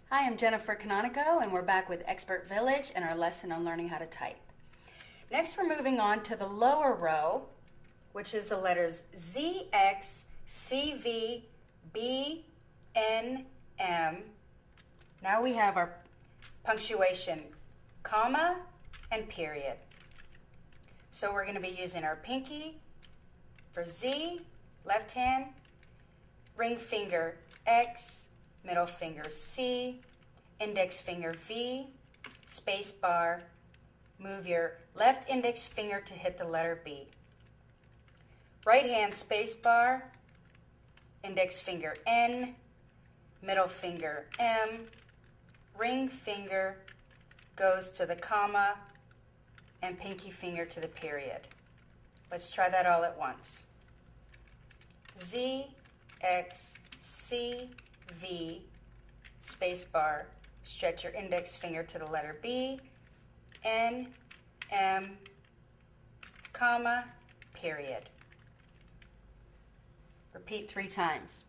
Hi, I'm Jenifer Cononico, and we're back with Expert Village and our lesson on learning how to type. Next, we're moving on to the lower row, which is the letters Z, X, C, V, B, N, M. Now we have our punctuation, comma, and period. So we're going to be using our pinky for Z, left hand, ring finger X, middle finger C, index finger V, space bar, move your left index finger to hit the letter B. Right hand space bar, index finger N, middle finger M, ring finger goes to the comma, and pinky finger to the period. Let's try that all at once. Z, X, C, V, space bar, stretch your index finger to the letter B, N, M, comma, period. Repeat 3 times.